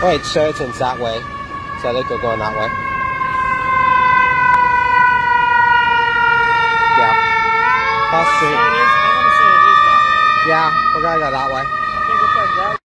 Wait, Sheraton's that way. So I think they're going that way. Yeah. Cross street. Yeah, we're gonna go that way.